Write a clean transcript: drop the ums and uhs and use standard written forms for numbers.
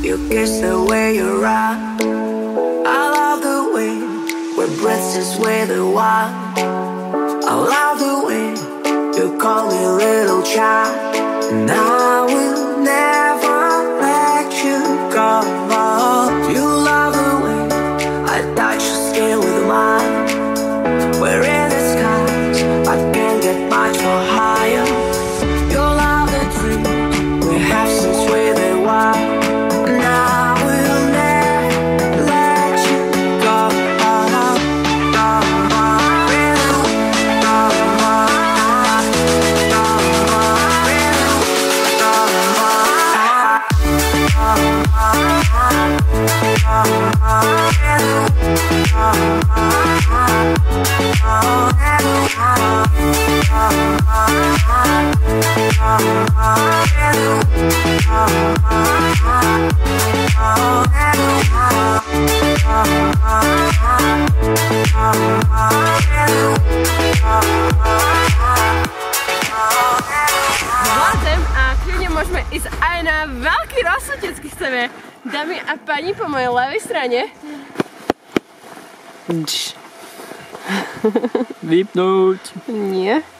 You kiss the way you rock. I love the way we're breathless with the wild. I love the way you call me little child. And I will never let you go. You love the way I touch your skin with mine. We're in the skies, I can't get much more higher. You love the dreams we have since we were wild. And I will never let you go. Vládzem a kľudne môžeme ísť aj na veľký rozsvetec, keď chceme. Dámy a páni, po mojej ľavej strane. Vypnúť. Nie.